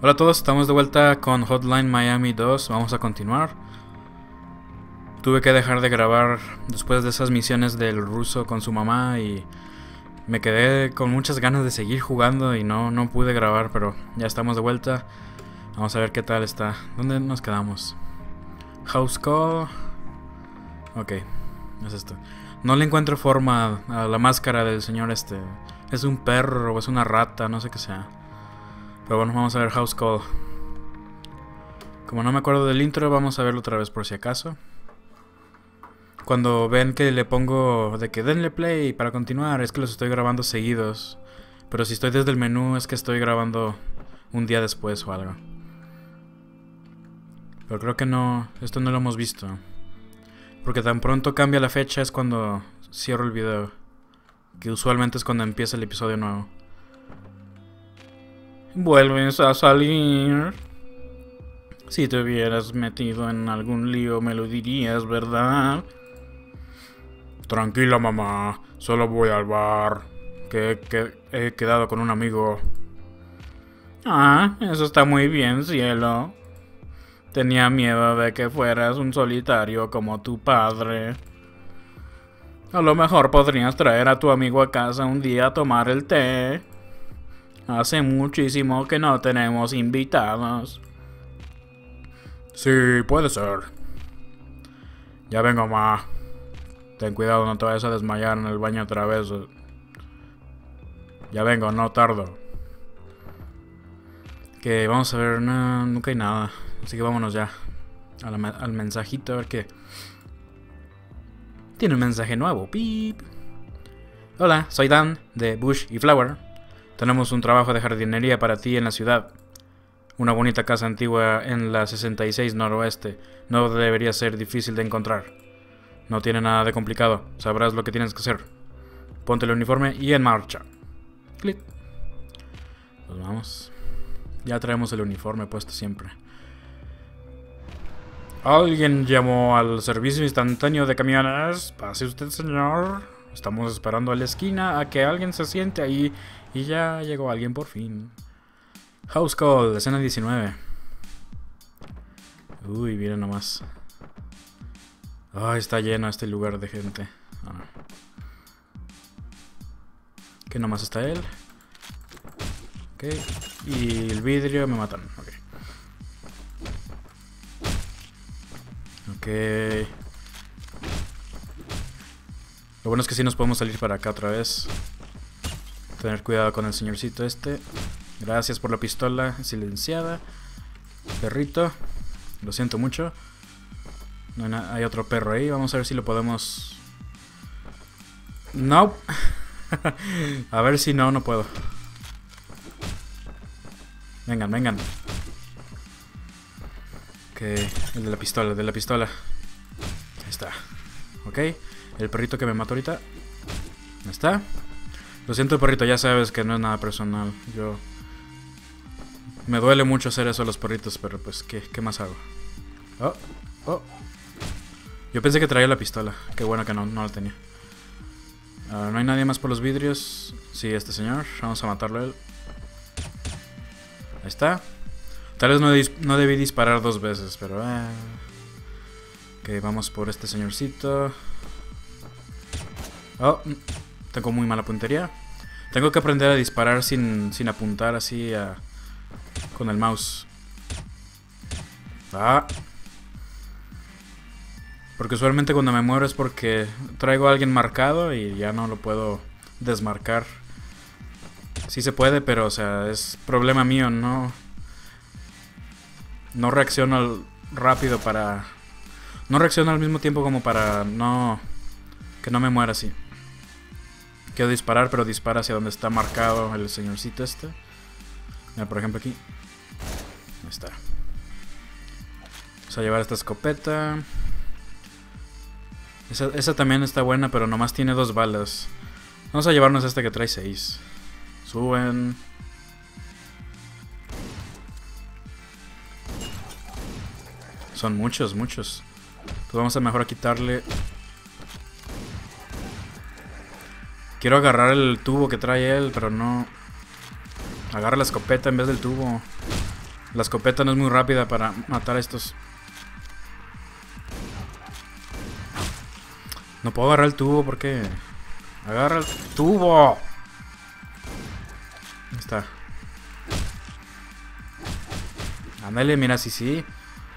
Hola a todos, estamos de vuelta con Hotline Miami 2. Vamos a continuar. Tuve que dejar de grabar después de esas misiones del ruso con su mamá y me quedé con muchas ganas de seguir jugando y no pude grabar, pero ya estamos de vuelta. Vamos a ver qué tal está. ¿Dónde nos quedamos? House Call. Ok, es esto. No le encuentro forma a la máscara del señor este. Es un perro o es una rata, no sé qué sea. Pero bueno, vamos a ver House Call. Como no me acuerdo del intro, vamos a verlo otra vez por si acaso. Cuando ven que le pongo de que denle play para continuar, es que los estoy grabando seguidos. Pero si estoy desde el menú, es que estoy grabando un día después o algo. Pero creo que no, esto no lo hemos visto. Porque tan pronto cambia la fecha es cuando cierro el video. Que usualmente es cuando empieza el episodio nuevo. Vuelves a salir. Si te hubieras metido en algún lío me lo dirías, ¿verdad? Tranquila, mamá. Solo voy al bar. Que he quedado con un amigo. Ah, eso está muy bien, cielo. Tenía miedo de que fueras un solitario como tu padre. A lo mejor podrías traer a tu amigo a casa un día a tomar el té. Hace muchísimo que no tenemos invitados. Sí, puede ser. Ya vengo, ma. Ten cuidado, no te vayas a desmayar en el baño otra vez. Ya vengo, no tardo. Que vamos a ver, no, nunca hay nada. Así que vámonos ya al mensajito a ver qué. Tiene un mensaje nuevo. Pip. Hola, soy Dan de Bush y Flower. Tenemos un trabajo de jardinería para ti en la ciudad. Una bonita casa antigua en la 66 noroeste. No debería ser difícil de encontrar. No tiene nada de complicado. Sabrás lo que tienes que hacer. Ponte el uniforme y en marcha. Clic. Pues vamos. Ya traemos el uniforme puesto siempre. Alguien llamó al servicio instantáneo de camiones. Pase usted, señor. Estamos esperando a la esquina a que alguien se siente ahí. Y ya llegó alguien por fin. House Call, escena 19. Uy, miren nomás. Ay, está lleno este lugar de gente. Que nomás está él. Ok. Y el vidrio me matan. Ok. Ok. Lo bueno es que sí nos podemos salir para acá otra vez. Tener cuidado con el señorcito este. Gracias por la pistola silenciada. Perrito. Lo siento mucho. No hay otro perro ahí. Vamos a ver si lo podemos... No. A ver si no puedo. Vengan, vengan. Ok, el de la pistola, Ahí está. Ok, el perrito que me mató ahorita. Ahí está. Lo siento, perrito, ya sabes que no es nada personal. Me duele mucho hacer eso a los perritos, pero pues, ¿qué más hago? Oh. Yo pensé que traía la pistola. Qué bueno que no la tenía. No hay nadie más por los vidrios. Sí, este señor. Vamos a matarlo a él. Ahí está. Tal vez no debí disparar dos veces, pero... Ok, vamos por este señorcito. Oh, tengo muy mala puntería. Tengo que aprender a disparar sin apuntar así con el mouse. Porque usualmente cuando me muero es porque traigo a alguien marcado y ya no lo puedo desmarcar. Sí se puede, pero o sea, es problema mío, no reacciono rápido para... No reacciono al mismo tiempo como para que no me muera así. Quiero disparar, pero dispara hacia donde está marcado el señorcito este. Mira, por ejemplo aquí. Ahí está. Vamos a llevar esta escopeta. Esa también está buena, pero nomás tiene 2 balas. Vamos a llevarnos esta que trae 6. Suben. Son muchos. Pues vamos a mejor a quitarle. Quiero agarrar el tubo que trae él, pero no. Agarra la escopeta en vez del tubo. La escopeta no es muy rápida para matar a estos. No puedo agarrar el tubo, ¿por qué? ¡Agarra el tubo! Ahí está. Ándale, mira, sí.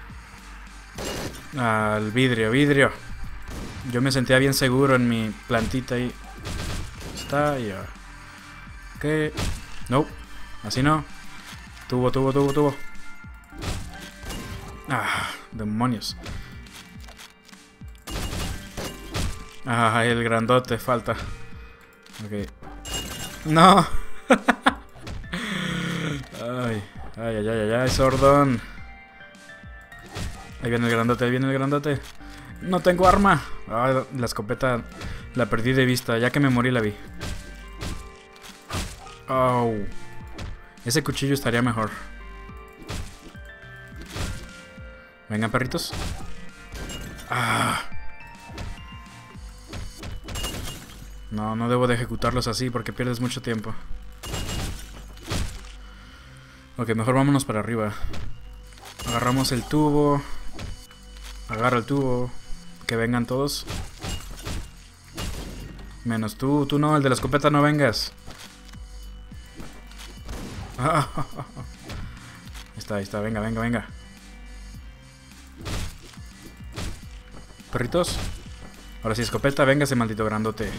Al vidrio. Yo me sentía bien seguro en mi plantita ahí. Está ya. Ok. No. Así no. Tubo. Ah, demonios. Ah, el grandote falta. Ok. No. Ay, sordón. Ahí viene el grandote. No tengo arma. Ah, la escopeta la perdí de vista. Ya que me morí la vi. Oh. Ese cuchillo estaría mejor. Vengan, perritos. Ah. No debo de ejecutarlos así porque pierdes mucho tiempo. Ok, mejor vámonos para arriba. Agarramos el tubo. Agarra el tubo. Que vengan todos. Menos tú no, el de la escopeta no vengas. Ahí está, venga. Perritos. Ahora sí, escopeta, véngase, maldito grandote.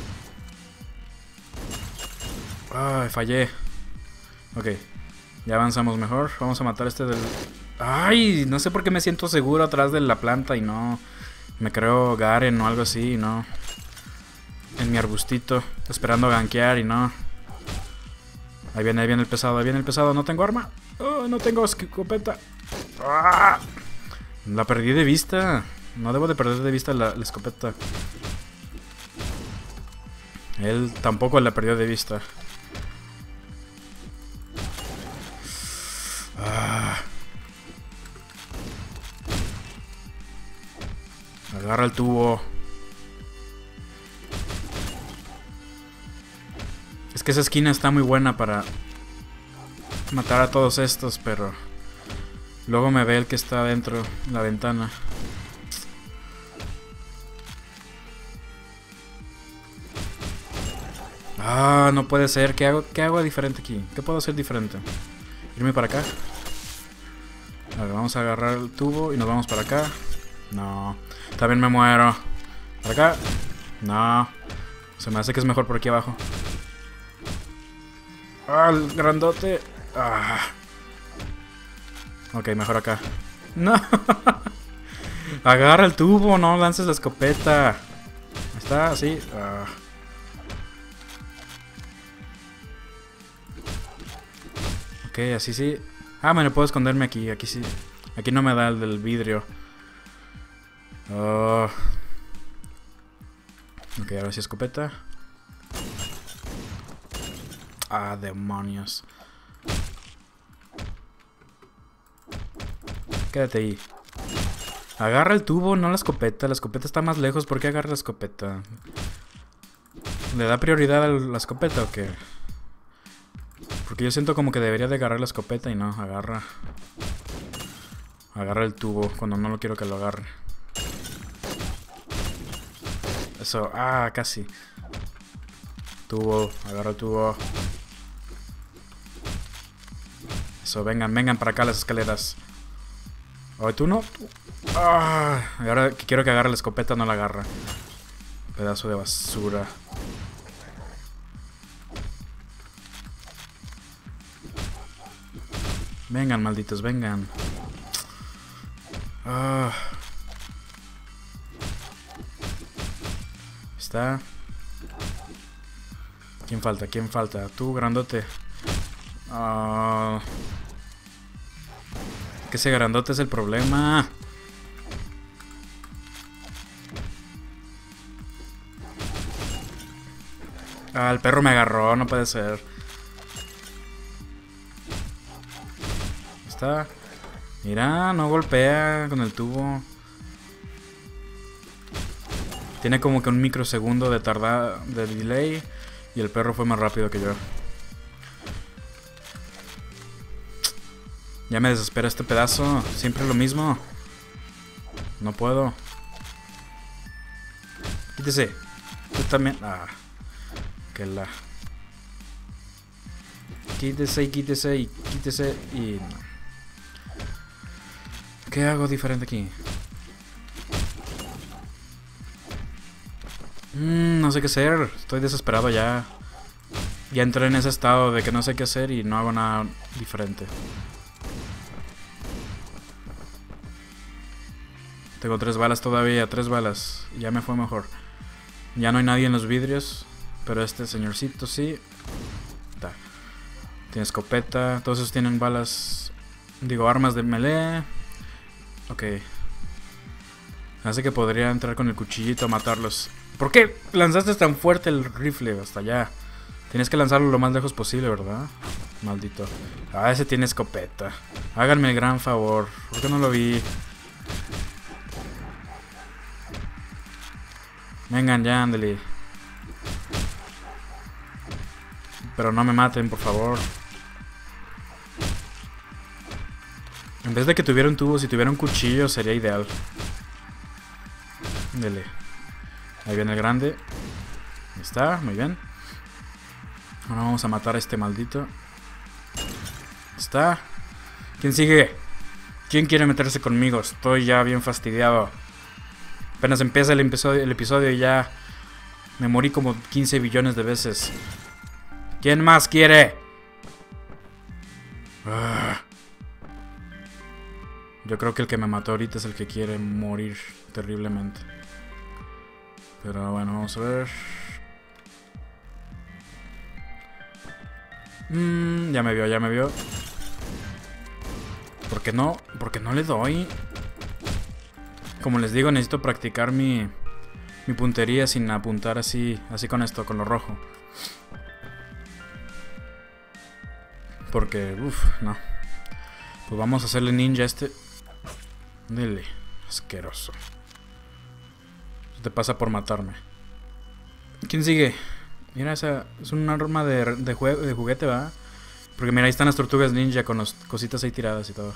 Ay, fallé. Ok, ya avanzamos mejor. Vamos a matar a este del... Ay, no sé por qué me siento seguro atrás de la planta y no... Me creo Garen o algo así, no. En mi arbustito, esperando gankear y no. Ahí viene el pesado, no tengo arma. Oh, no tengo escopeta. ¡Ah! La perdí de vista. No debo de perder de vista la escopeta. Él tampoco la perdió de vista. Ah. Agarra el tubo. Es que esa esquina está muy buena para matar a todos estos, pero luego me ve el que está adentro de la ventana. Ah, no puede ser. ¿Qué hago diferente aquí? ¿Qué puedo hacer diferente? ¿Irme para acá? A ver, vamos a agarrar el tubo y nos vamos para acá. No. También me muero. ¿Para acá? No. Se me hace que es mejor por aquí abajo. ¡Ah, el grandote! Ah. Ok, mejor acá. ¡No! Agarra el tubo, no lances la escopeta. ¿Está así? Ah. Ok, así sí. Ah, bueno, puedo esconderme aquí. Aquí sí. Aquí no me da el del vidrio. Oh. Ok, ahora sí escopeta. Ah, demonios. Quédate ahí. Agarra el tubo, no la escopeta. La escopeta está más lejos. ¿Por qué agarra la escopeta? ¿Le da prioridad a la escopeta o qué? Porque yo siento como que debería de agarrar la escopeta y no, agarra. Agarra el tubo cuando no lo quiero que lo agarre. Eso, ah, casi. Tubo, agarra el tubo. Eso, vengan para acá las escaleras. Oh, tú no. Ah, ahora que quiero que agarre la escopeta no la agarra. Pedazo de basura. Vengan, malditos, vengan. Ah. Está. ¿Quién falta? ¿Quién falta? Tú, grandote. Ah. Que ese grandote es el problema. Ah, el perro me agarró, no puede ser. Está. Mira, no golpea con el tubo. Tiene como que un microsegundo de delay. Y el perro fue más rápido que yo. Ya me desespera este pedazo. Siempre lo mismo. No puedo. Quítese. Tú también. Ah. Que la. Quítese y quítese y quítese y no. ¿Qué hago diferente aquí? No sé qué hacer. Estoy desesperado ya. Ya entré en ese estado de que no sé qué hacer y no hago nada diferente. Tengo 3 balas todavía, 3 balas. Ya me fue mejor. Ya no hay nadie en los vidrios. Pero este señorcito sí. Da. Tiene escopeta. Todos esos tienen balas. Digo, armas de melee. Ok. Así que podría entrar con el cuchillito a matarlos. ¿Por qué lanzaste tan fuerte el rifle hasta allá? Tienes que lanzarlo lo más lejos posible, ¿verdad? Maldito. Ah, ese tiene escopeta. Háganme el gran favor. ¿Por qué no lo vi? Vengan ya, ándale. Pero no me maten, por favor. En vez de que tuviera un tubo, si tuviera un cuchillo sería ideal. Dele. Ahí viene el grande. Ahí está, muy bien. Ahora vamos a matar a este maldito. Ahí está. ¿Quién sigue? ¿Quién quiere meterse conmigo? Estoy ya bien fastidiado. Apenas empieza el episodio y ya me morí como 15 billones de veces. ¿Quién más quiere? Yo creo que el que me mató ahorita es el que quiere morir terriblemente. Pero bueno, vamos a ver. Ya me vio, ya me vio. ¿Por qué no? ¿Por qué no le doy? Como les digo, necesito practicar mi puntería sin apuntar así con esto, con lo rojo. Porque, no. Pues vamos a hacerle ninja a este. Dele, asqueroso. Eso te pasa por matarme. ¿Quién sigue? Mira, esa es un arma de juguete, ¿va? Porque mira, ahí están las tortugas ninja con las cositas ahí tiradas y todo.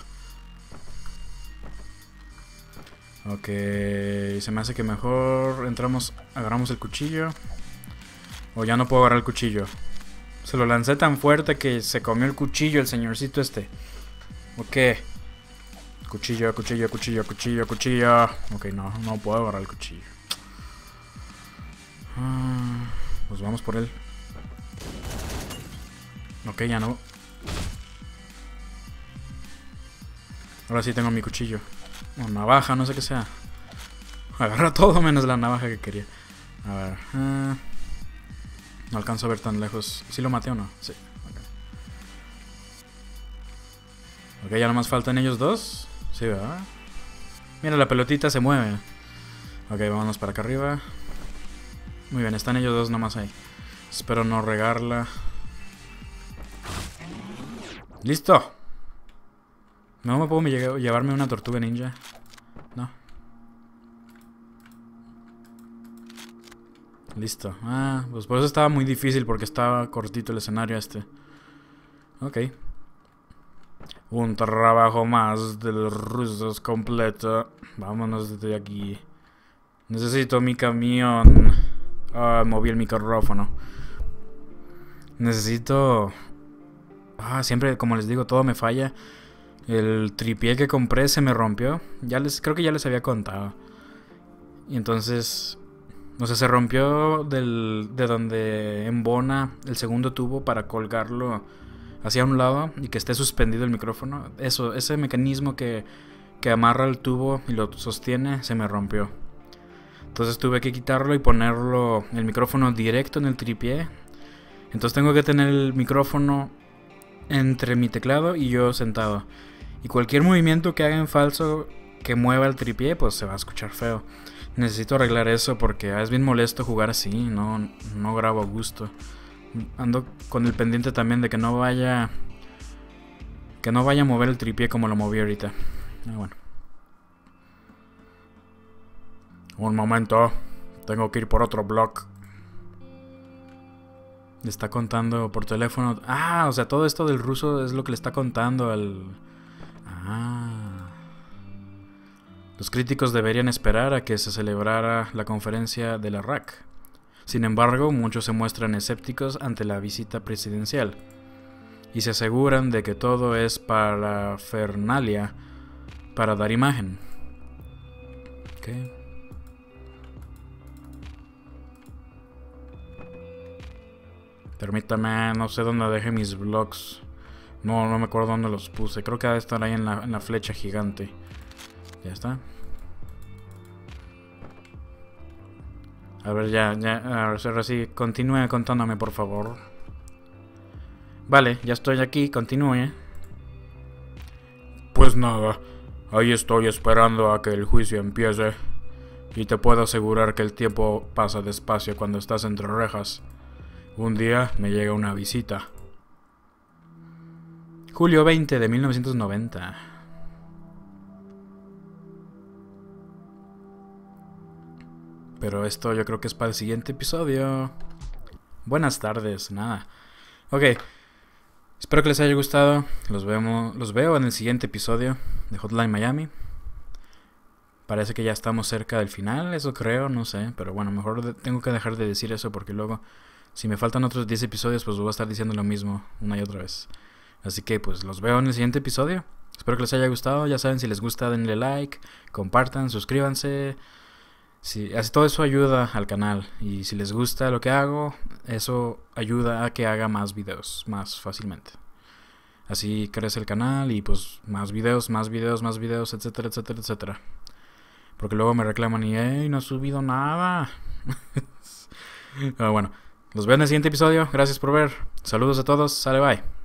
Ok, se me hace que mejor entramos, agarramos el cuchillo. O ya no puedo agarrar el cuchillo. Se lo lancé tan fuerte que se comió el cuchillo el señorcito este. Ok. Cuchillo, cuchillo, cuchillo, cuchillo, cuchillo. Ok, no puedo agarrar el cuchillo. Pues vamos por él. Ok, ya no. Ahora sí tengo mi cuchillo. O navaja, no sé qué sea. Agarra todo menos la navaja que quería. A ver. No alcanzo a ver tan lejos. ¿Sí lo maté o no? Sí. Ok, ya nomás faltan ellos dos. Sí, ¿verdad? Mira, la pelotita se mueve. Ok, vámonos para acá arriba. Muy bien, están ellos dos nomás ahí. Espero no regarla. ¡Listo! No me puedo llevarme una tortuga ninja. No. Listo. Pues por eso estaba muy difícil, porque estaba cortito el escenario este. Ok. Un trabajo más de los rusos completo. Vámonos desde aquí. Necesito mi camión. Moví el micrófono. Necesito... siempre, como les digo, todo me falla. El tripié que compré se me rompió. Creo que ya les había contado. Y entonces... O sea, se rompió de donde embona el segundo tubo para colgarlo hacia un lado y que esté suspendido el micrófono. Ese mecanismo que amarra el tubo y lo sostiene, se me rompió. Entonces tuve que quitarlo y ponerlo, el micrófono directo en el tripié. Entonces tengo que tener el micrófono entre mi teclado y yo sentado. Y cualquier movimiento que haga en falso que mueva el tripié, pues se va a escuchar feo. Necesito arreglar eso porque es bien molesto jugar así, no grabo a gusto. Ando con el pendiente también de que no vaya a mover el tripié como lo moví ahorita. Bueno. Un momento, tengo que ir por otro blog. Le está contando por teléfono. O sea, todo esto del ruso es lo que le está contando Ah. Los críticos deberían esperar a que se celebrara la conferencia de la RAC. Sin embargo, muchos se muestran escépticos ante la visita presidencial y se aseguran de que todo es parafernalia para dar imagen. Okay. Permítame, no sé dónde dejé mis vlogs. No me acuerdo dónde los puse. Creo que debe estar ahí en la flecha gigante. Ya está. A ver, ya, ahora sí, continúe contándome, por favor. Vale, ya estoy aquí, continúe. Pues nada, ahí estoy esperando a que el juicio empiece. Y te puedo asegurar que el tiempo pasa despacio cuando estás entre rejas. Un día me llega una visita. Julio 20 de 1990. Pero esto yo creo que es para el siguiente episodio. Buenas tardes, nada. Ok, espero que les haya gustado. Los veo en el siguiente episodio de Hotline Miami. Parece que ya estamos cerca del final, eso creo, no sé. Pero bueno, mejor tengo que dejar de decir eso porque luego, si me faltan otros 10 episodios, pues voy a estar diciendo lo mismo una y otra vez. Así que pues los veo en el siguiente episodio. Espero que les haya gustado. Ya saben, si les gusta denle like, compartan, suscríbanse. Sí, así todo eso ayuda al canal. Y si les gusta lo que hago, eso ayuda a que haga más videos más fácilmente. Así crece el canal y pues más videos, etcétera, etcétera, etcétera. Porque luego me reclaman y hey, no he subido nada. Pero bueno, los veo en el siguiente episodio. Gracias por ver. Saludos a todos. Sale, bye.